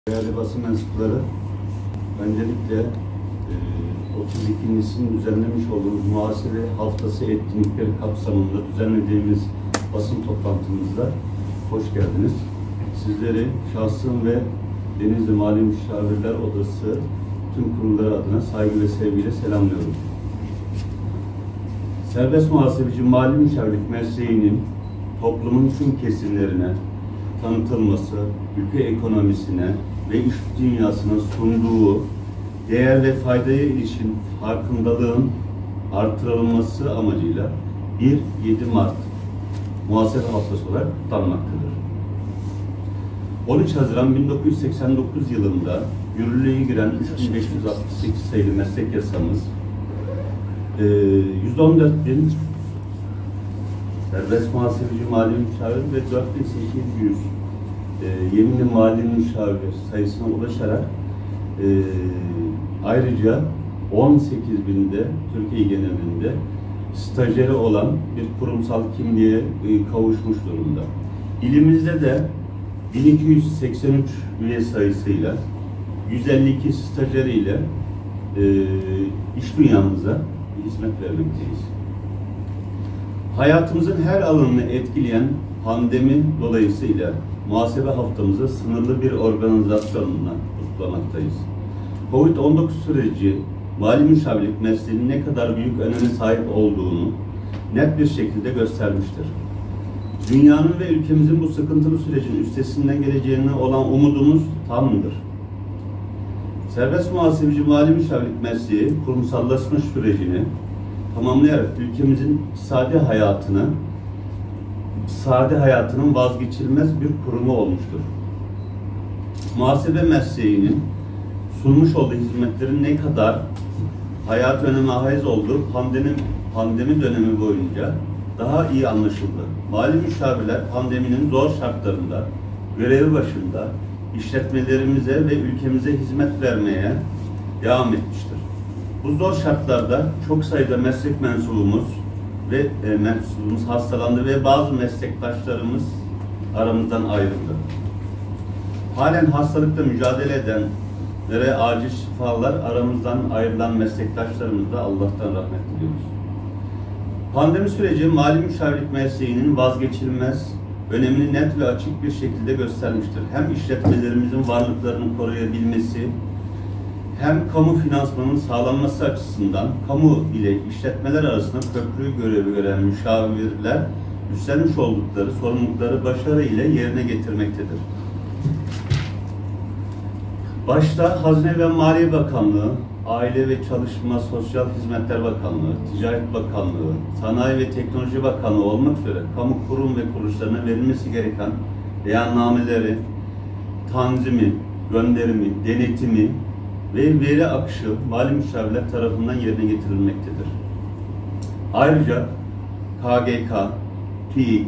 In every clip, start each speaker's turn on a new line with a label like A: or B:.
A: Değerli basın mensupları, öncelikle 32.'sinin düzenlemiş olduğumuz muhasebe haftası etkinlikleri kapsamında düzenlediğimiz basın toplantımızda hoş geldiniz. Sizleri şahsım ve Denizli Mali Müşavirler Odası tüm kurulları adına saygı ve sevgiyle selamlıyorum. Serbest muhasebeci mali müşavirlik mesleğinin toplumun tüm kesimlerine tanıtılması, ülke ekonomisine ve iş dünyasına sunduğu değer ve faydaya ilişkin farkındalığın artırılması amacıyla 1-7 Mart Muhasebe Haftası olarak kutlanmaktadır. 13 Haziran 1989 yılında yürürlüğe giren 3568 sayılı meslek yasamız 114.000 serbest muhasebeci mali müşavir ve 4.800 yeminli mali müşavir sayısına ulaşarak ayrıca 18.000'de Türkiye genelinde stajyeri olan bir kurumsal kimliğe kavuşmuş durumda. İlimizde de 1283 üye sayısıyla 152 stajyeriyle iş dünyamıza hizmet vermekteyiz. Hayatımızın her alanını etkileyen pandemi dolayısıyla muhasebe haftamızı sınırlı bir organizasyonla kutlamaktayız. Covid-19 süreci mali müşavirlik mesleğinin ne kadar büyük öneme sahip olduğunu net bir şekilde göstermiştir. Dünyanın ve ülkemizin bu sıkıntılı sürecin üstesinden geleceğine olan umudumuz tamdır. Serbest muhasebeci mali müşavirlik mesleği kurumsallaşma sürecini tamamlayarak ülkemizin sade hayatının vazgeçilmez bir kurumu olmuştur. Muhasebe mesleğinin sunmuş olduğu hizmetlerin ne kadar hayat öneme haiz olduğu pandemi dönemi boyunca daha iyi anlaşıldı. Mali müşavirler pandeminin zor şartlarında görevi başında işletmelerimize ve ülkemize hizmet vermeye devam etmiştir. Bu zor şartlarda çok sayıda meslek mensubumuz hastalandı ve bazı meslektaşlarımız aramızdan ayrıldı. Halen hastalıkla mücadele edenlere acil şifalar, aramızdan ayrılan meslektaşlarımız da Allah'tan rahmet diliyoruz. Pandemi süreci mali müşavirlik mesleğinin vazgeçilmez önemini net ve açık bir şekilde göstermiştir. Hem işletmelerimizin varlıklarını koruyabilmesi, hem kamu finansmanının sağlanması açısından kamu ile işletmeler arasında köprü görevi gören müşavirler üstlenmiş oldukları sorumlulukları başarı ile yerine getirmektedir. Başta Hazine ve Maliye Bakanlığı, Aile ve Çalışma Sosyal Hizmetler Bakanlığı, Ticaret Bakanlığı, Sanayi ve Teknoloji Bakanlığı olmak üzere kamu kurum ve kuruluşlarına verilmesi gereken beyannameleri, tanzimi, gönderimi, denetimi ve veri akışı mali müşavirler tarafından yerine getirilmektedir. Ayrıca KGK, TÜİK,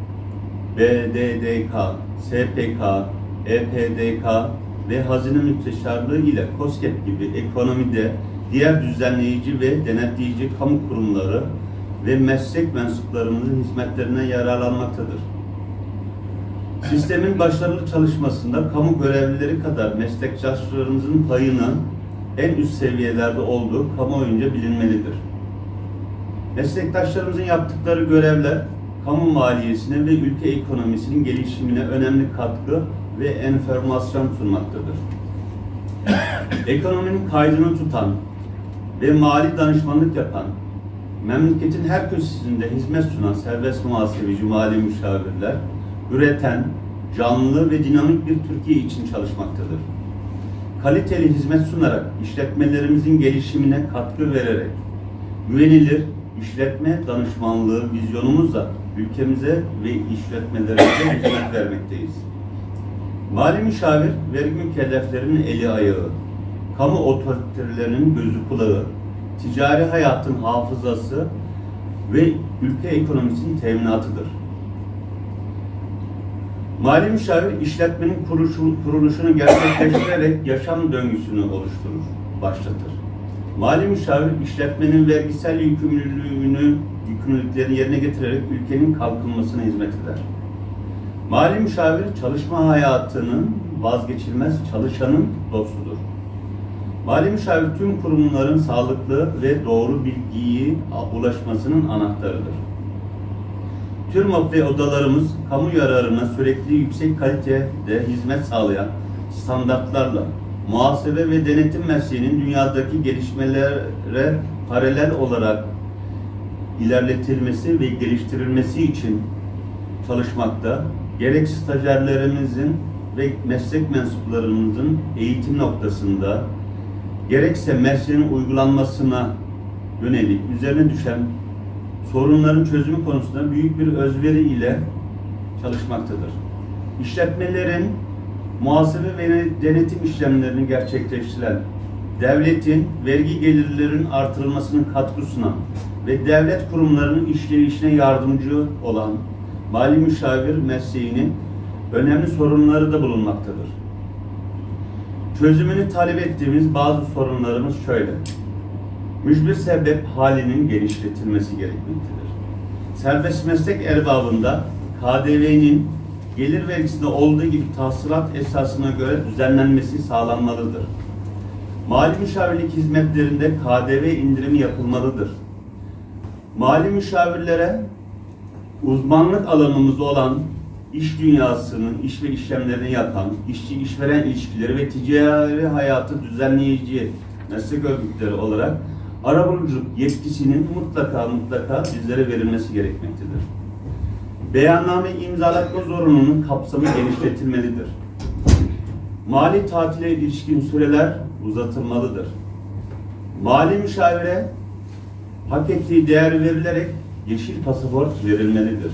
A: BDDK, SPK, EPDK ve Hazine Müsteşarlığı ile KOSGEB gibi ekonomide diğer düzenleyici ve denetleyici kamu kurumları ve meslek mensuplarımızın hizmetlerine yararlanmaktadır. Sistemin başarılı çalışmasında kamu görevlileri kadar meslektaşlarımızın payının en üst seviyelerde olduğu kamuoyunca bilinmelidir. Meslektaşlarımızın yaptıkları görevler, kamu maliyesine ve ülke ekonomisinin gelişimine önemli katkı ve enformasyon sunmaktadır. Ekonominin kaydını tutan ve mali danışmanlık yapan, memleketin her köşesinde hizmet sunan serbest muhasebeci mali müşavirler, üreten, canlı ve dinamik bir Türkiye için çalışmaktadır. Kaliteli hizmet sunarak işletmelerimizin gelişimine katkı vererek, güvenilir işletme danışmanlığı vizyonumuzla ülkemize ve işletmelerimize hizmet vermekteyiz. Mali müşavir, vergi mükelleflerinin eli ayağı, kamu otoritelerinin gözü kulağı, ticari hayatın hafızası ve ülke ekonomisinin teminatıdır. Mali müşavir, işletmenin kuruluşunu gerçekleştirerek yaşam döngüsünü oluşturur, başlatır. Mali müşavir, işletmenin vergisel yükümlülüklerini yerine getirerek ülkenin kalkınmasına hizmet eder. Mali müşavir, çalışma hayatının vazgeçilmez, çalışanın dostudur. Mali müşavir tüm kurumların sağlıklı ve doğru bilgiye ulaşmasının anahtarıdır. TÜRMOP ve odalarımız kamu yararına sürekli yüksek kalitede hizmet sağlayan standartlarla muhasebe ve denetim mesleğinin dünyadaki gelişmelere paralel olarak ilerletilmesi ve geliştirilmesi için çalışmakta, gerek stajyerlerimizin ve meslek mensuplarımızın eğitim noktasında, gerekse mesleğin uygulanmasına yönelik üzerine düşen sorunların çözümü konusunda büyük bir özveri ile çalışmaktadır. İşletmelerin muhasebe ve denetim işlemlerini gerçekleştiren, devletin vergi gelirlerinin artırılmasına katkı sunan ve devlet kurumlarının işleyişine yardımcı olan mali müşavir mesleğinin önemli sorunları da bulunmaktadır. Çözümünü talep ettiğimiz bazı sorunlarımız şöyle. Mücbir sebep halinin genişletilmesi gerekmektedir. Serbest meslek erbabında KDV'nin gelir vergisinde olduğu gibi tahsilat esasına göre düzenlenmesi sağlanmalıdır. Mali müşavirlik hizmetlerinde KDV indirimi yapılmalıdır. Mali müşavirlere uzmanlık alanımız olan iş dünyasının iş ve işlemlerini yapan, işçi-işveren ilişkileri ve ticari hayatı düzenleyici meslek örgütleri olarak arabuluculuk yetkisinin mutlaka bizlere verilmesi gerekmektedir. Beyanname imzalatma zorunluluğunun kapsamı genişletilmelidir. Mali tatile ilişkin süreler uzatılmalıdır. Mali müşavire hak ettiği değer verilerek yeşil pasaport verilmelidir.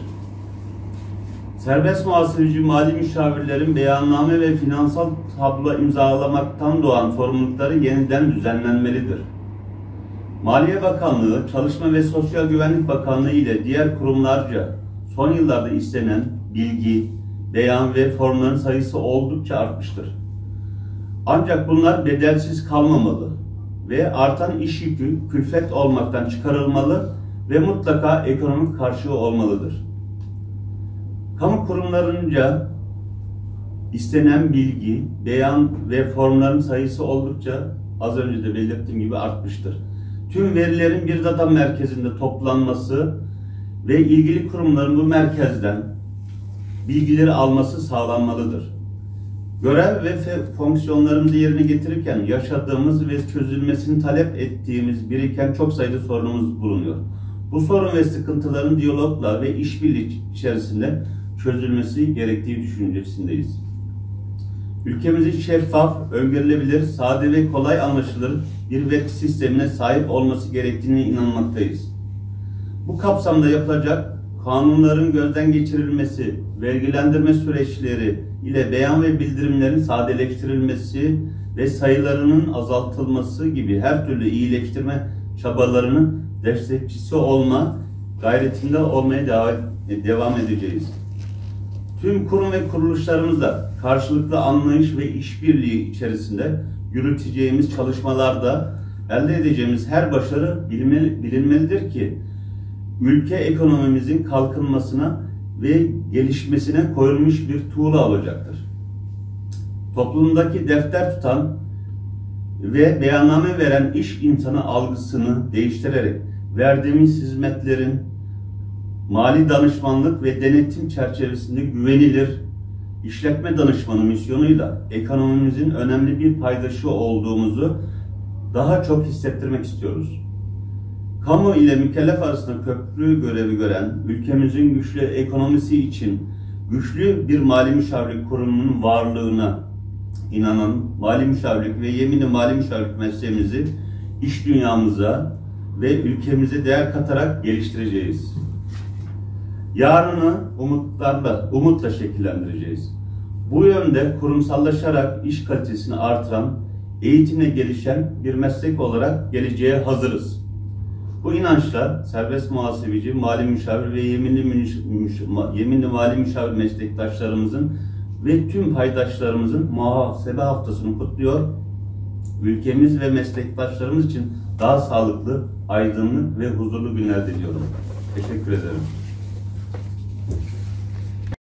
A: Serbest muhasebeci mali müşavirlerin beyanname ve finansal tablo imzalamaktan doğan sorumlulukları yeniden düzenlenmelidir. Maliye Bakanlığı, Çalışma ve Sosyal Güvenlik Bakanlığı ile diğer kurumlarca son yıllarda istenen bilgi, beyan ve formların sayısı oldukça artmıştır. Ancak bunlar bedelsiz kalmamalı ve artan iş yükü külfet olmaktan çıkarılmalı ve mutlaka ekonomik karşılığı olmalıdır. Kamu kurumlarınca istenen bilgi, beyan ve formların sayısı oldukça az önce de belirttiğim gibi artmıştır. Tüm verilerin bir data merkezinde toplanması ve ilgili kurumların bu merkezden bilgileri alması sağlanmalıdır. Görev ve fonksiyonlarımızı yerine getirirken yaşadığımız ve çözülmesini talep ettiğimiz biriken çok sayıda sorunumuz bulunuyor. Bu sorun ve sıkıntıların diyalogla ve işbirliği içerisinde çözülmesi gerektiği düşüncesindeyiz. Ülkemizin şeffaf, öngörülebilir, sade ve kolay anlaşılır bir web sistemine sahip olması gerektiğine inanmaktayız. Bu kapsamda yapılacak kanunların gözden geçirilmesi, vergilendirme süreçleri ile beyan ve bildirimlerin sadeleştirilmesi ve sayılarının azaltılması gibi her türlü iyileştirme çabalarının destekçisi olma gayretinde olmaya devam edeceğiz. Tüm kurum ve kuruluşlarımızla karşılıklı anlayış ve işbirliği içerisinde yürüteceğimiz çalışmalarda elde edeceğimiz her başarı bilinmelidir ki ülke ekonomimizin kalkınmasına ve gelişmesine koyulmuş bir tuğla olacaktır. Toplumdaki defter tutan ve beyanname veren iş insanı algısını değiştirerek verdiğimiz hizmetlerin mali danışmanlık ve denetim çerçevesinde güvenilir işletme danışmanı misyonuyla ekonomimizin önemli bir paydaşı olduğumuzu daha çok hissettirmek istiyoruz. Kamu ile mükellef arasında köprü görevi gören, ülkemizin güçlü ekonomisi için güçlü bir mali müşavirlik kurumunun varlığına inanan mali müşavirlik ve yeminli mali müşavirlik mesleğimizi iş dünyamıza ve ülkemize değer katarak geliştireceğiz. Yarını umutla şekillendireceğiz. Bu yönde kurumsallaşarak iş kalitesini artıran, eğitimle gelişen bir meslek olarak geleceğe hazırız. Bu inançla serbest muhasebeci, mali müşavir ve yeminli mali müşavir meslektaşlarımızın ve tüm paydaşlarımızın muhasebe haftasını kutluyor. Ülkemiz ve meslektaşlarımız için daha sağlıklı, aydınlık ve huzurlu günler diliyorum. Teşekkür ederim.